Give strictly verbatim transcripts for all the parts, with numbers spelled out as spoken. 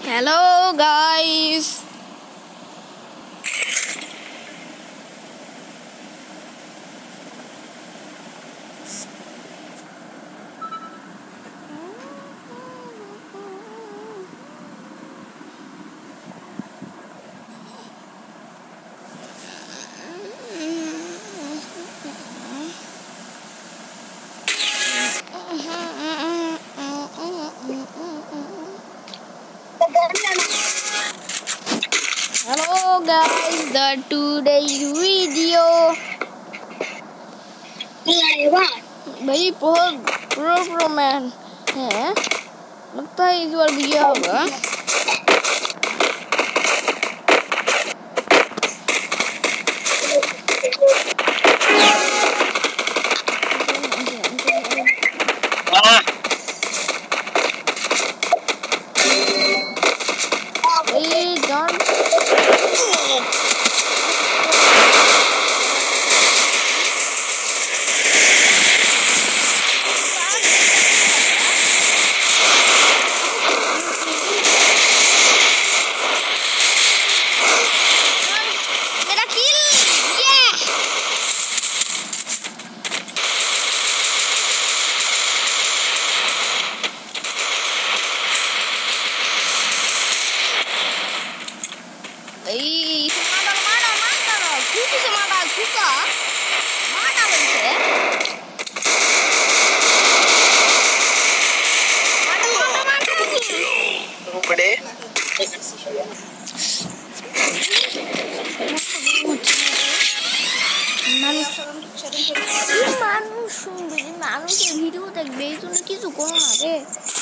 Hello guys. Hello guys, the today's video भाई बहुत pro pro man है, लगता है इस बार वीडियो होगा। ভিডিও দেখবে এই জন্য কিছু করো না রে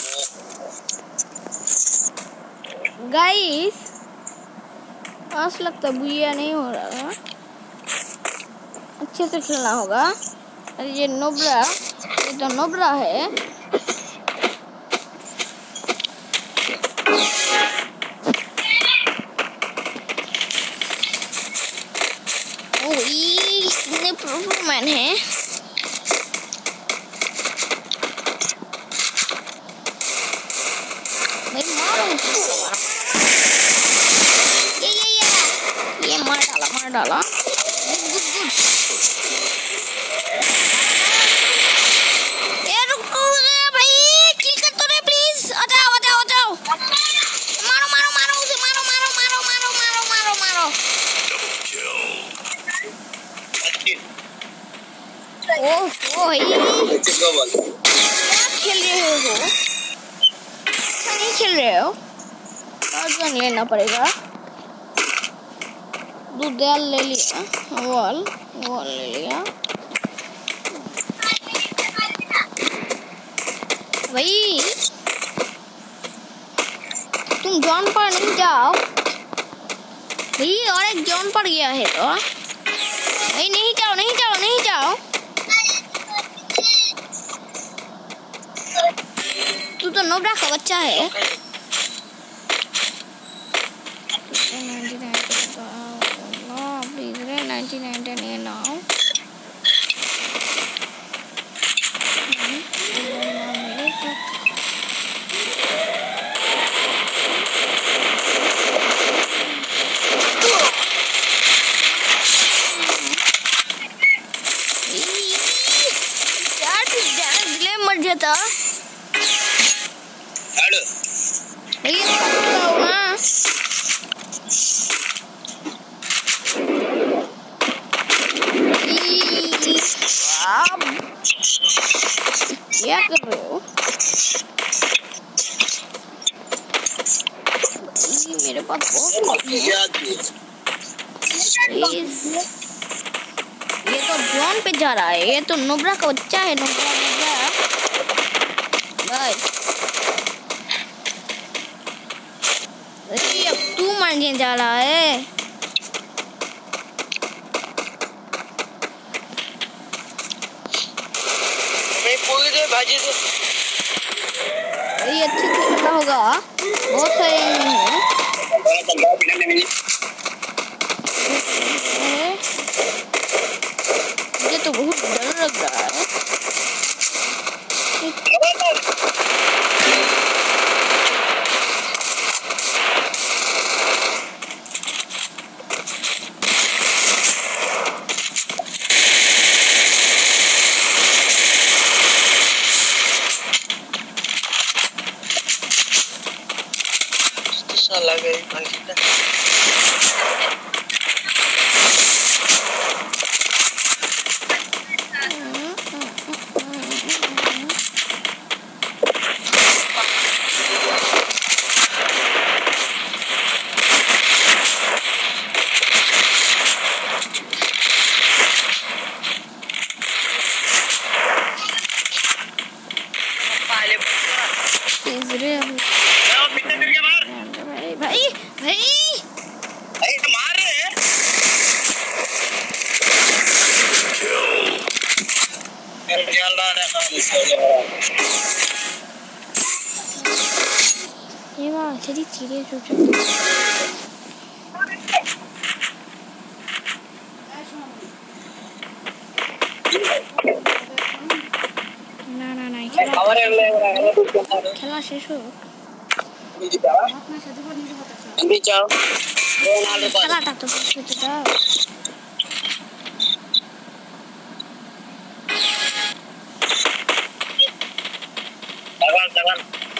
गाइस। आज लगता बुया नहीं हो रहा, अच्छे से खेलना होगा। अरे ये नोब्रा, ये तो नोब्रा है। ओ ये इतने प्रो मैन है। डाला गुड गुड। ए रुको रे भाई, किल कर तो रे प्लीज। आ जाओ आ जाओ आ जाओ, मारो मारो मारो उसे, मारो मारो मारो मारो मारो मारो मारो। ओह ओ भाई क्या खेल रहे हो? अच्छा नहीं खेल रहे हो, और गन लेना पड़ेगा। दूध ले लिया, वॉल वॉल ले लिया भाई। तुम जॉन पर नहीं जाओ भाई, और एक जॉन पर गया है तो भाई नहीं जाओ नहीं जाओ नहीं जाओ। तू तो नोब्रा का बच्चा है। ninety-nine now. मर जाता क्या कर रहे हो? मेरे पास बहुत ये तो जॉन पे जा रहा है, ये तो नोब्रा का बच्चा है। नोब्रा नोब्रा भाई, अरे अब तू मारने जा रहा है। ये अच्छे से खेलना होगा, बहुत सारे हैं। मुझे तो बहुत डर लग रहा है। লাগে পাখিটা भाई भाई भाई मार रहे हैं चल रहा है ये वाह चली चीरे जो जो ना ना ना खेला शेष हो अभी जाओ रोनाल्डो पर खेला था तो फिर तो जाओ तगन तगन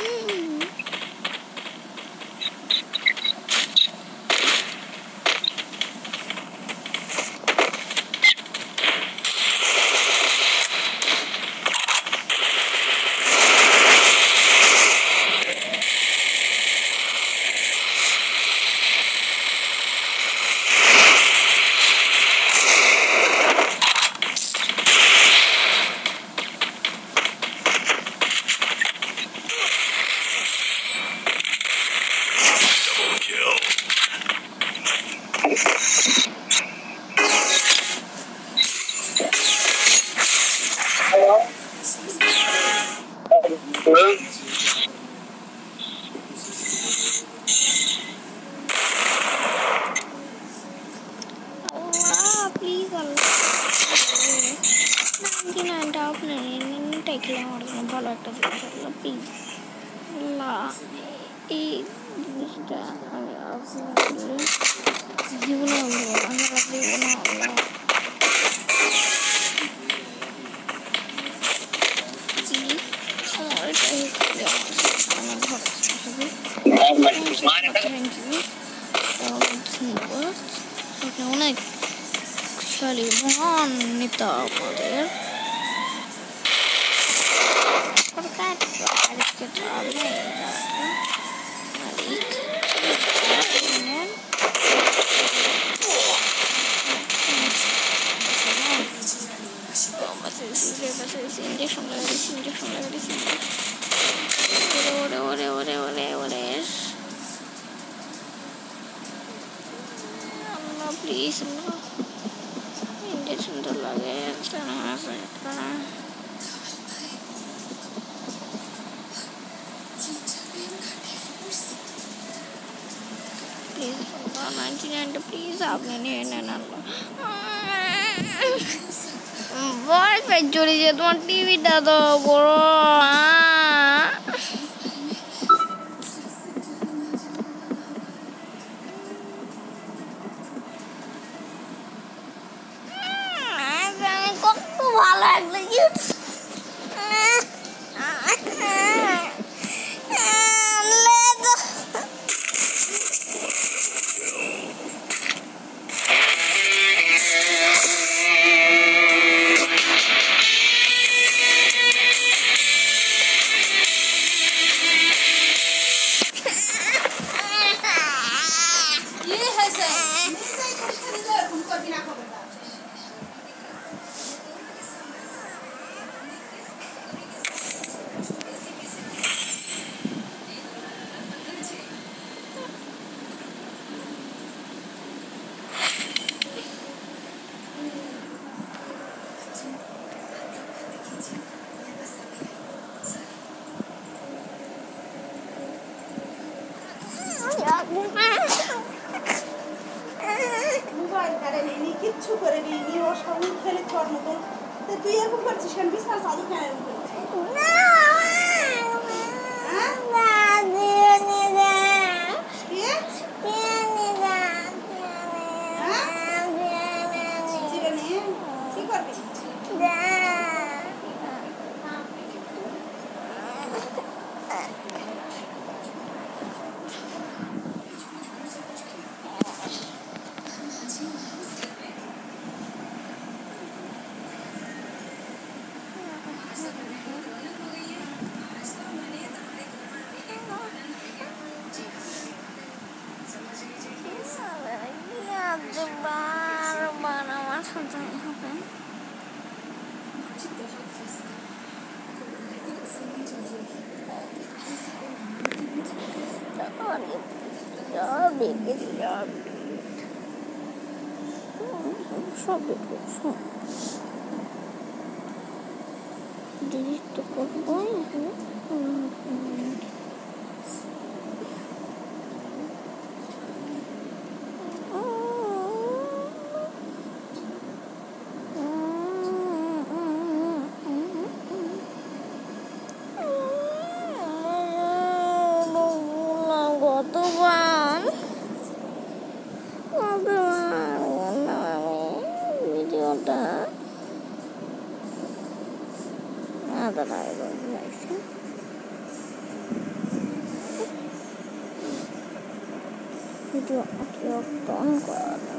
Please, no. Injection to lage. Please, ninety-nine. Please, आपने नहीं ना ना लो. बहुत फैक्चुअली जो तुम टीवी डालो बोलो. যাই হবে সব সব ডিলিট তো করবো গতবার ভিডিওটা আদা লাগছে ভিডিও অন করা